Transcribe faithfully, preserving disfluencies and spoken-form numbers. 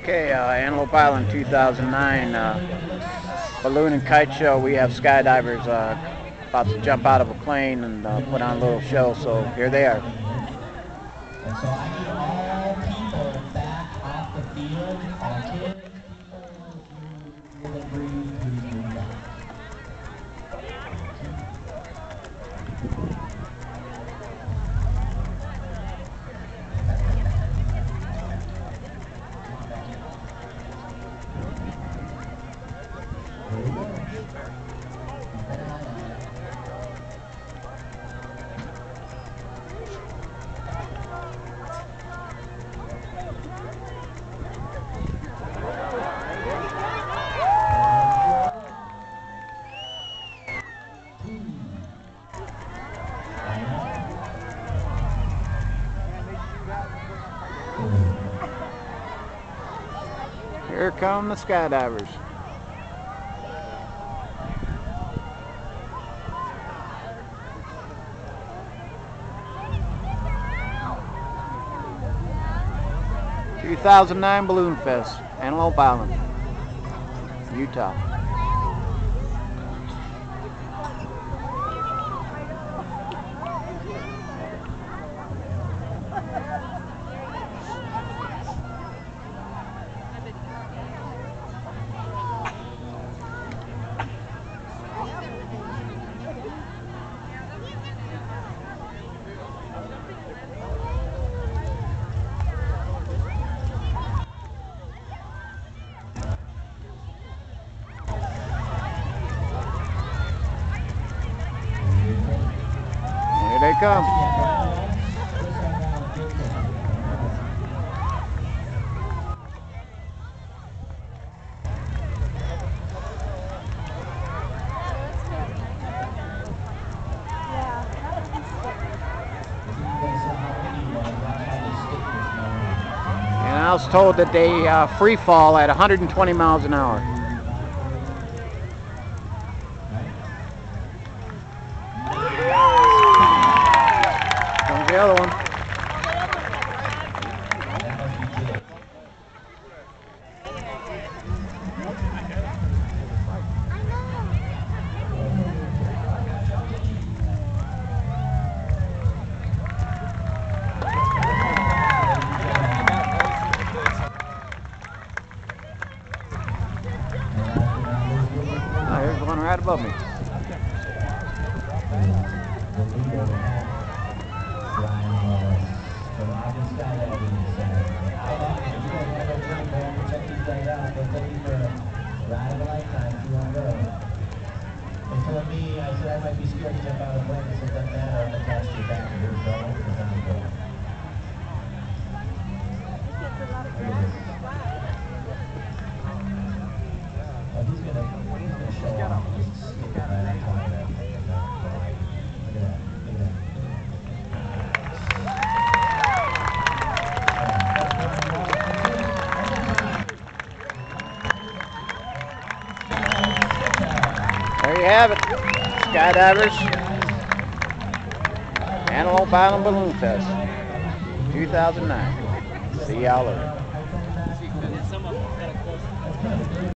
Okay, uh, Antelope Island two thousand nine uh, Balloon and Kite Show. We have skydivers uh, about to jump out of a plane and uh, put on a little show, so here they are. And so I need all people back off the field, all kids, people who live and breathe, please move back. Here come the skydivers. two thousand nine Balloon Fest, Antelope Island, Utah. Here they come. And I was told that they uh, free fall at one hundred twenty miles an hour. Comes the other one. Oh, here's the one right above me. They told me, I said I might be scared to jump out of the plane. They said, doesn't matter, I'm attached to your back and you're going because I'm going. Oh, he's gonna, he's gonna show off. Just stick it right on top of that thing. Look at that, look at that. There you have it, Skydivers, Antelope Island Balloon Fest, two thousand nine. See y'all later.